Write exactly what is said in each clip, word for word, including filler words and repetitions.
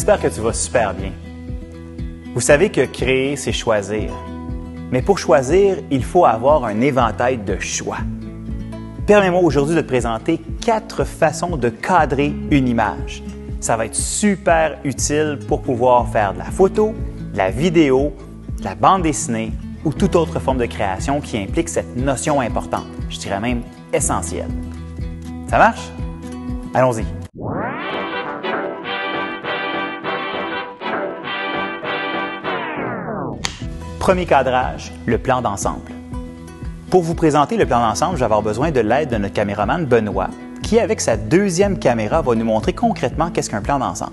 J'espère que tu vas super bien. Vous savez que créer, c'est choisir. Mais pour choisir, il faut avoir un éventail de choix. Permets-moi aujourd'hui de te présenter quatre façons de cadrer une image. Ça va être super utile pour pouvoir faire de la photo, de la vidéo, de la bande dessinée ou toute autre forme de création qui implique cette notion importante, je dirais même essentielle. Ça marche? Allons-y! Premier cadrage, le plan d'ensemble. Pour vous présenter le plan d'ensemble, je vais avoir besoin de l'aide de notre caméraman Benoît, qui avec sa deuxième caméra va nous montrer concrètement qu'est-ce qu'un plan d'ensemble.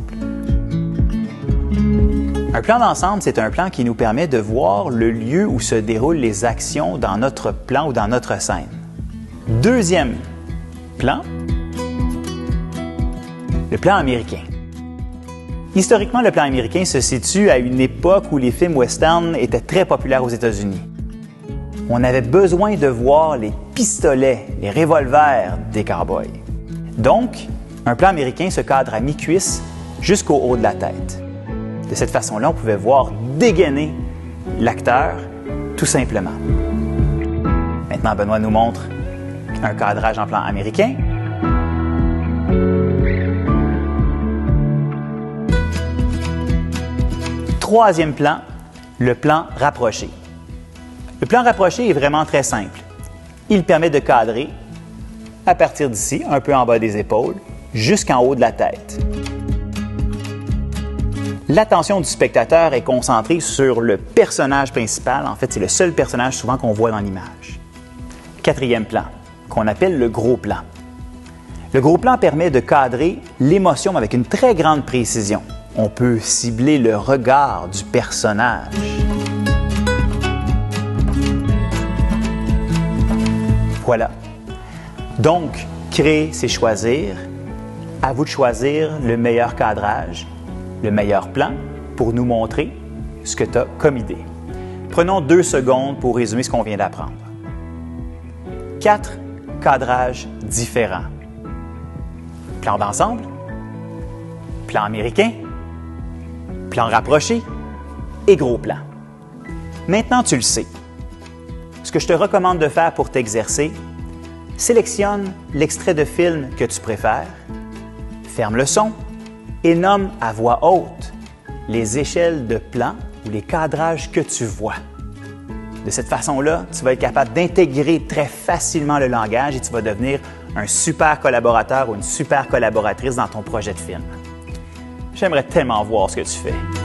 Un plan d'ensemble, c'est un plan qui nous permet de voir le lieu où se déroulent les actions dans notre plan ou dans notre scène. Deuxième plan, le plan américain. Historiquement, le plan américain se situe à une époque où les films western étaient très populaires aux États-Unis. On avait besoin de voir les pistolets, les revolvers des cowboys. Donc, un plan américain se cadre à mi-cuisse jusqu'au haut de la tête. De cette façon-là, on pouvait voir dégainer l'acteur tout simplement. Maintenant, Benoît nous montre un cadrage en plan américain. Troisième plan, le plan rapproché. Le plan rapproché est vraiment très simple. Il permet de cadrer à partir d'ici, un peu en bas des épaules, jusqu'en haut de la tête. L'attention du spectateur est concentrée sur le personnage principal. En fait, c'est le seul personnage souvent qu'on voit dans l'image. Quatrième plan, qu'on appelle le gros plan. Le gros plan permet de cadrer l'émotion avec une très grande précision. On peut cibler le regard du personnage. Voilà. Donc, créer, c'est choisir. À vous de choisir le meilleur cadrage, le meilleur plan pour nous montrer ce que tu as comme idée. Prenons deux secondes pour résumer ce qu'on vient d'apprendre. Quatre cadrages différents. Plan d'ensemble, plan américain, plan rapproché et gros plan. Maintenant, tu le sais. Ce que je te recommande de faire pour t'exercer, sélectionne l'extrait de film que tu préfères, ferme le son et nomme à voix haute les échelles de plan ou les cadrages que tu vois. De cette façon-là, tu vas être capable d'intégrer très facilement le langage et tu vas devenir un super collaborateur ou une super collaboratrice dans ton projet de film. J'aimerais tellement voir ce que tu fais.